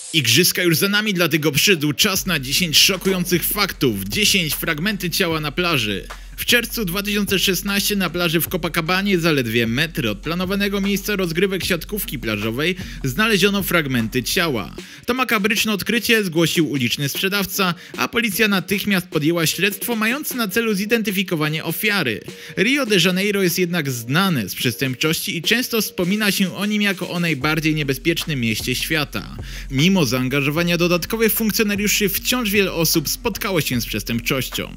Igrzyska już za nami, dlatego przyszedł czas na 10 szokujących faktów, 10 fragmenty ciała na plaży. W czerwcu 2016 na plaży w Copacabanie, zaledwie metry od planowanego miejsca rozgrywek siatkówki plażowej, znaleziono fragmenty ciała. To makabryczne odkrycie zgłosił uliczny sprzedawca, a policja natychmiast podjęła śledztwo mające na celu zidentyfikowanie ofiary. Rio de Janeiro jest jednak znane z przestępczości i często wspomina się o nim jako o najbardziej niebezpiecznym mieście świata. Mimo zaangażowania dodatkowych funkcjonariuszy wciąż wiele osób spotkało się z przestępczością.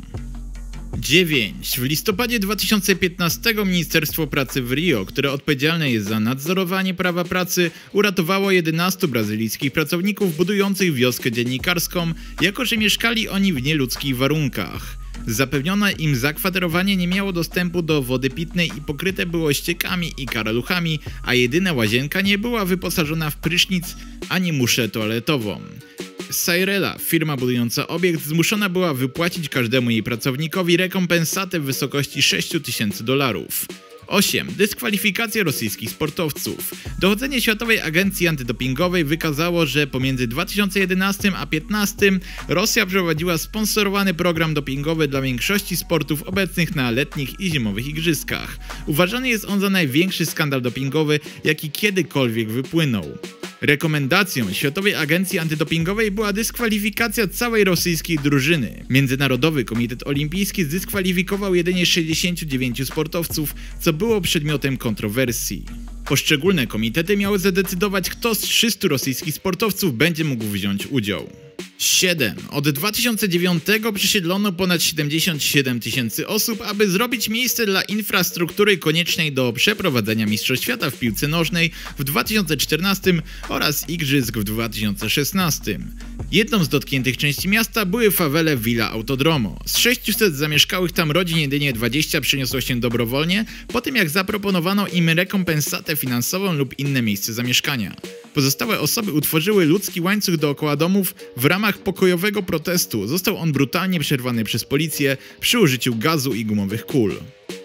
9. W listopadzie 2015 Ministerstwo Pracy w Rio, które odpowiedzialne jest za nadzorowanie prawa pracy, uratowało 11 brazylijskich pracowników budujących wioskę dziennikarską, jako że mieszkali oni w nieludzkich warunkach. Zapewnione im zakwaterowanie nie miało dostępu do wody pitnej i pokryte było ściekami i karaluchami, a jedyna łazienka nie była wyposażona w prysznic ani muszę toaletową. Cyrela, firma budująca obiekt, zmuszona była wypłacić każdemu jej pracownikowi rekompensatę w wysokości $6,000. 8. Dyskwalifikacja rosyjskich sportowców. Dochodzenie Światowej Agencji Antydopingowej wykazało, że pomiędzy 2011 a 2015 Rosja prowadziła sponsorowany program dopingowy dla większości sportów obecnych na letnich i zimowych igrzyskach. Uważany jest on za największy skandal dopingowy, jaki kiedykolwiek wypłynął. Rekomendacją Światowej Agencji Antydopingowej była dyskwalifikacja całej rosyjskiej drużyny. Międzynarodowy Komitet Olimpijski zdyskwalifikował jedynie 69 sportowców, co było przedmiotem kontrowersji. Poszczególne komitety miały zadecydować, kto z 300 rosyjskich sportowców będzie mógł wziąć udział. 7. Od 2009 przesiedlono ponad 77 000 osób, aby zrobić miejsce dla infrastruktury koniecznej do przeprowadzenia Mistrzostw Świata w piłce nożnej w 2014 oraz Igrzysk w 2016. Jedną z dotkniętych części miasta były fawele Villa Autodromo. Z 600 zamieszkałych tam rodzin jedynie 20 przeniosło się dobrowolnie, po tym jak zaproponowano im rekompensatę finansową lub inne miejsce zamieszkania. Pozostałe osoby utworzyły ludzki łańcuch dookoła domów w ramach pokojowego protestu. Został on brutalnie przerwany przez policję przy użyciu gazu i gumowych kul.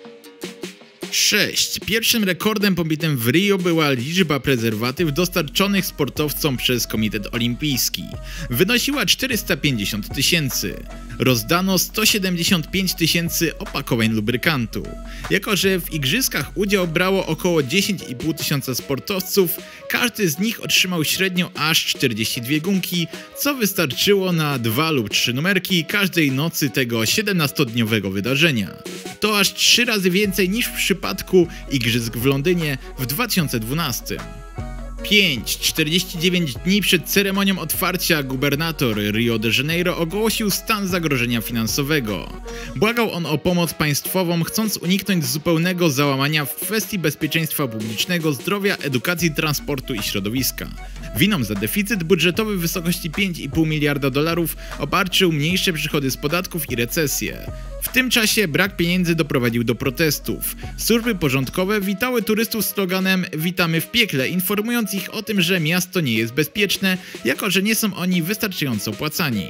6. Pierwszym rekordem pobitym w Rio była liczba prezerwatyw dostarczonych sportowcom przez Komitet Olimpijski. Wynosiła 450 000. Rozdano 175 000 opakowań lubrykantu. Jako że w igrzyskach udział brało około 10,5 tysiąca sportowców, każdy z nich otrzymał średnio aż 42 gumki, co wystarczyło na 2 lub 3 numerki każdej nocy tego 17-dniowego wydarzenia. To aż 3 razy więcej niż w przypadku igrzysk w Londynie w 2012. 5. 49 dni przed ceremonią otwarcia gubernator Rio de Janeiro ogłosił stan zagrożenia finansowego. Błagał on o pomoc państwową, chcąc uniknąć zupełnego załamania w kwestii bezpieczeństwa publicznego, zdrowia, edukacji, transportu i środowiska. Winą za deficyt budżetowy w wysokości $5,5 miliarda obarczył mniejsze przychody z podatków i recesję. W tym czasie brak pieniędzy doprowadził do protestów. Służby porządkowe witały turystów sloganem "Witamy w piekle", informując ich o tym, że miasto nie jest bezpieczne, jako że nie są oni wystarczająco opłacani.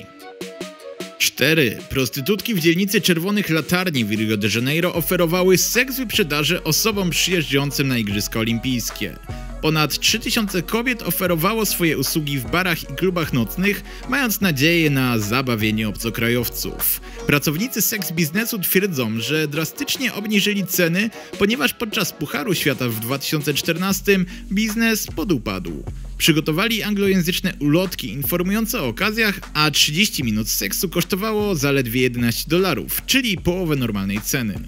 4. Prostytutki w dzielnicy Czerwonych Latarni w Rio de Janeiro oferowały seks wyprzedaży osobom przyjeżdżającym na Igrzyska Olimpijskie. Ponad 3000 kobiet oferowało swoje usługi w barach i klubach nocnych, mając nadzieję na zabawienie obcokrajowców. Pracownicy seks biznesu twierdzą, że drastycznie obniżyli ceny, ponieważ podczas Pucharu Świata w 2014 biznes podupadł. Przygotowali anglojęzyczne ulotki informujące o okazjach, a 30 minut seksu kosztowało zaledwie $11, czyli połowę normalnej ceny.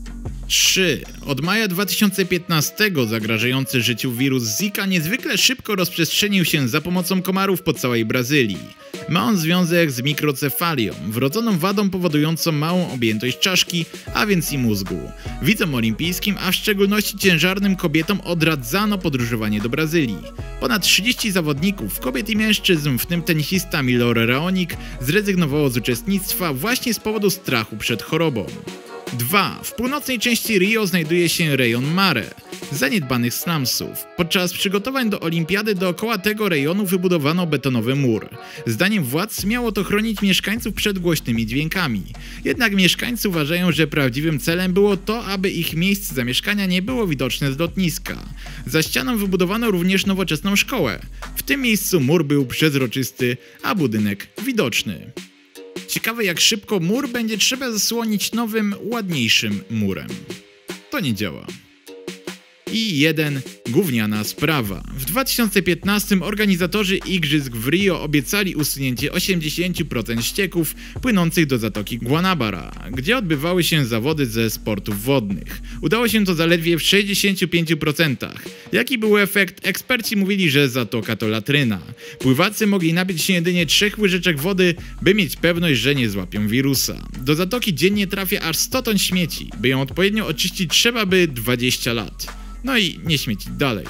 3. Od maja 2015 zagrażający życiu wirus Zika niezwykle szybko rozprzestrzenił się za pomocą komarów po całej Brazylii. Ma on związek z mikrocefalią, wrodzoną wadą powodującą małą objętość czaszki, a więc i mózgu. Widzom olimpijskim, a w szczególności ciężarnym kobietom odradzano podróżowanie do Brazylii. Ponad 30 zawodników, kobiet i mężczyzn, w tym tenisista Milor Raonic, zrezygnowało z uczestnictwa właśnie z powodu strachu przed chorobą. 2. W północnej części Rio znajduje się rejon Mare, zaniedbanych slumsów. Podczas przygotowań do olimpiady dookoła tego rejonu wybudowano betonowy mur. Zdaniem władz miało to chronić mieszkańców przed głośnymi dźwiękami. Jednak mieszkańcy uważają, że prawdziwym celem było to, aby ich miejsce zamieszkania nie było widoczne z lotniska. Za ścianą wybudowano również nowoczesną szkołę. W tym miejscu mur był przezroczysty, a budynek widoczny. Ciekawe, jak szybko mur będzie trzeba zasłonić nowym, ładniejszym murem. To nie działa. I 1. Gówniana sprawa. W 2015 organizatorzy igrzysk w Rio obiecali usunięcie 80% ścieków płynących do Zatoki Guanabara, gdzie odbywały się zawody ze sportów wodnych. Udało się to zaledwie w 65%. Jaki był efekt? Eksperci mówili, że zatoka to latryna. Pływacy mogli napić się jedynie 3 łyżeczek wody, by mieć pewność, że nie złapią wirusa. Do zatoki dziennie trafia aż 100 ton śmieci. By ją odpowiednio oczyścić, trzeba by 20 lat. No i nie śmiecić dalej.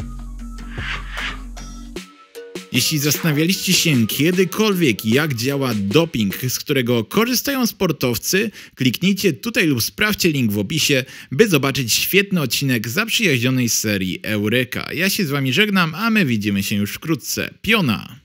Jeśli zastanawialiście się kiedykolwiek, jak działa doping, z którego korzystają sportowcy, kliknijcie tutaj lub sprawdźcie link w opisie, by zobaczyć świetny odcinek zaprzyjaźnionej serii Eureka. Ja się z wami żegnam, a my widzimy się już wkrótce. Piona!